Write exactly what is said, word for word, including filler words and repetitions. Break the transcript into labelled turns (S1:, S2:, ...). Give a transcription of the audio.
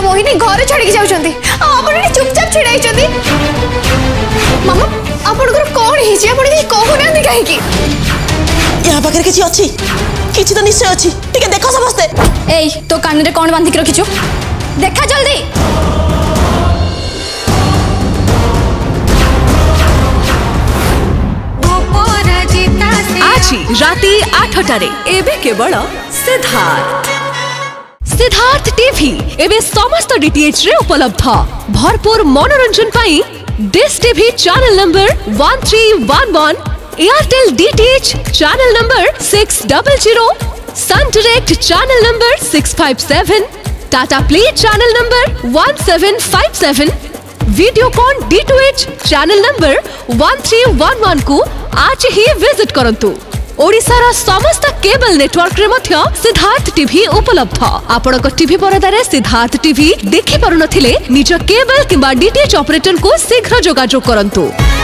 S1: मोहिनी घर छाड़ी जाउछंती आपण चुपचाप छिड़ाई छंती मामा आपण कौन है आपण के कहू ना कहीं की
S2: यहाँ पाखे किसी अच्छी किसी तो निश्चय अच्छी ठीक है देखो समस्ते
S1: ए तो कान रे कौन बांधिक रखिछु देखा जल्दी
S3: आज राति आठटारे एबे केवल सिद्धार्थ सिद्धार्थ टीवी एबे समस्त डीटीएच रे उपलब्ध भरपूर मनोरंजन पाई Dish TV channel number one three one one Airtel DTH channel number six double zero Sun Direct channel number six five seven Tata Play channel number one seven five seven Videocon D two H channel number one three one one को आज ही visit करंतु। ओडिशार समस्त cable network रे मध्य Siddharth TV उपलब्ध आपण TV परदारे Siddharth TV देखि पारु नथिले निज केबल किंबा डीटीएच ऑपरेटर को शीघ्र जोगाजोग करंतु।